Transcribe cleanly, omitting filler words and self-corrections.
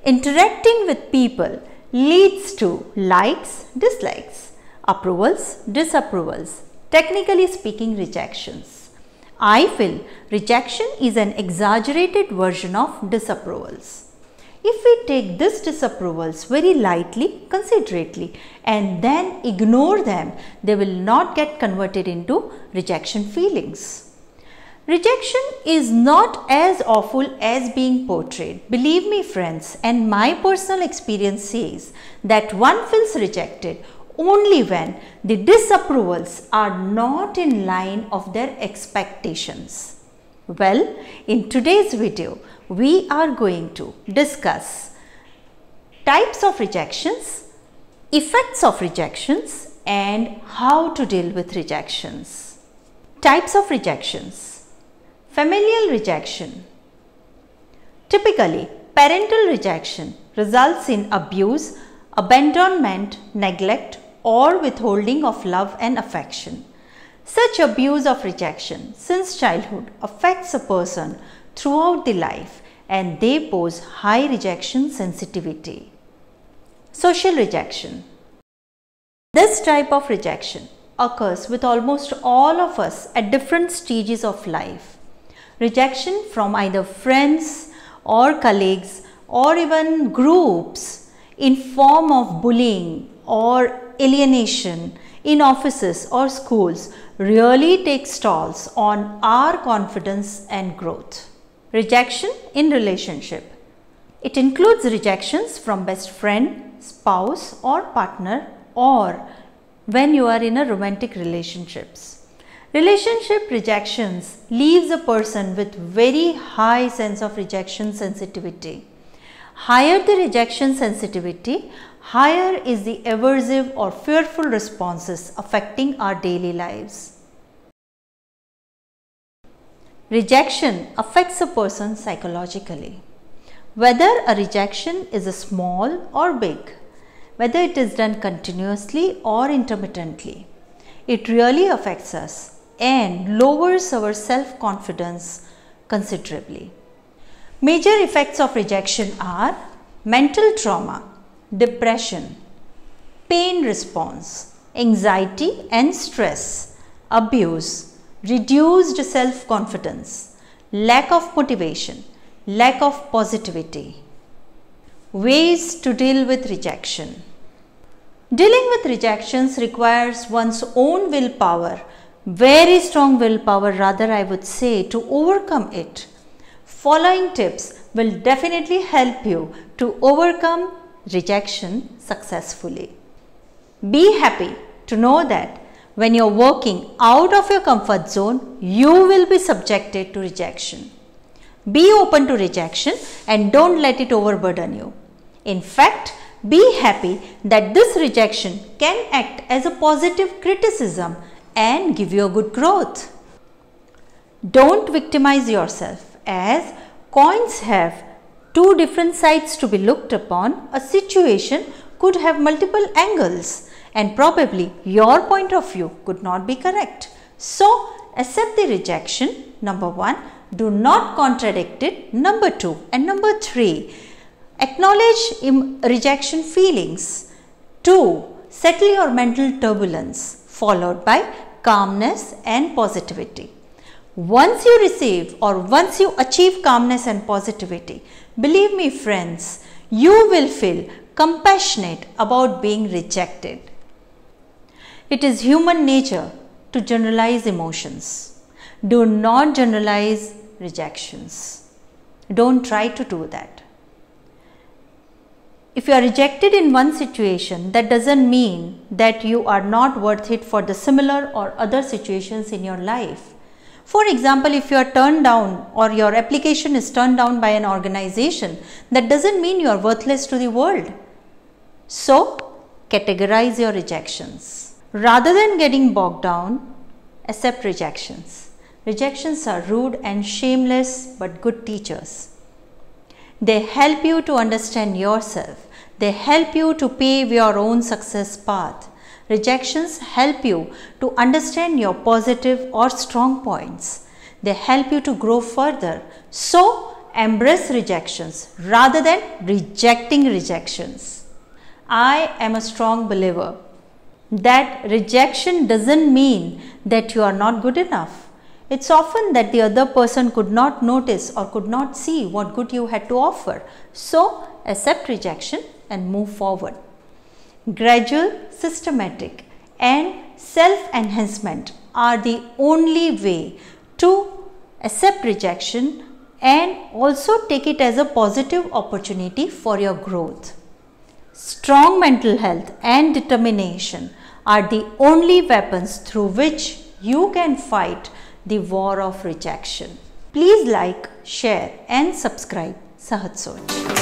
Interacting with people leads to likes, dislikes, approvals, disapprovals, technically speaking rejections. I feel rejection is an exaggerated version of disapprovals. If we take these disapprovals very lightly, considerately and then ignore them, they will not get converted into rejection feelings. Rejection is not as awful as being portrayed. Believe me friends, and my personal experience says that one feels rejected only when the disapprovals are not in line of their expectations. Well, in today's video, we are going to discuss types of rejections, effects of rejections, and how to deal with rejections. Types of rejections. Familial rejection. Typically, parental rejection results in abuse, abandonment, neglect, or withholding of love and affection. Such abuse of rejection since childhood affects a person throughout the life and they pose high rejection sensitivity. Social rejection. This type of rejection occurs with almost all of us at different stages of life. Rejection from either friends or colleagues or even groups in form of bullying or alienation in offices or schools really takes tolls on our confidence and growth. Rejection in relationship. It includes rejections from best friend, spouse or partner, or when you are in a romantic relationships. Relationship rejections leaves a person with very high sense of rejection sensitivity. Higher the rejection sensitivity, higher is the aversive or fearful responses affecting our daily lives. Rejection affects a person psychologically. Whether a rejection is small or big, whether it is done continuously or intermittently, it really affects us and lowers our self-confidence considerably. Major effects of rejection are mental trauma, depression, pain response, anxiety and stress, abuse, reduced self-confidence, lack of motivation, lack of positivity. Ways to deal with rejection. Dealing with rejections requires one's own willpower, very strong willpower rather I would say, to overcome it. Following tips will definitely help you to overcome rejection successfully. Be happy to know that when you're working out of your comfort zone, you will be subjected to rejection. Be open to rejection and don't let it overburden you. In fact, be happy that this rejection can act as a positive criticism and give you a good growth. Don't victimize yourself, as coins have two different sides to be looked upon. A situation could have multiple angles and probably your point of view could not be correct. So, accept the rejection, number 1. Do not contradict it, number 2. And number 3, acknowledge rejection feelings. 2. Settle your mental turbulence, followed by calmness and positivity. Once you receive or once you achieve calmness and positivity, believe me friends, you will feel compassionate about being rejected. It is human nature to generalize emotions. Do not generalize rejections. Don't try to do that. If you are rejected in one situation, that doesn't mean that you are not worth it for the similar or other situations in your life. For example, if you are turned down or your application is turned down by an organization, that doesn't mean you are worthless to the world. So, categorize your rejections. Rather than getting bogged down, accept rejections. Rejections are rude and shameless but good teachers. They help you to understand yourself. They help you to pave your own success path. Rejections help you to understand your positive or strong points. They help you to grow further. So, embrace rejections rather than rejecting rejections. I am a strong believer that rejection doesn't mean that you are not good enough. It's often that the other person could not notice or could not see what good you had to offer. So, accept rejection and move forward. Gradual, systematic, and self-enhancement are the only way to accept rejection and also take it as a positive opportunity for your growth. Strong mental health and determination are the only weapons through which you can fight the war of rejection. Please like, share and subscribe Sahaj Soch.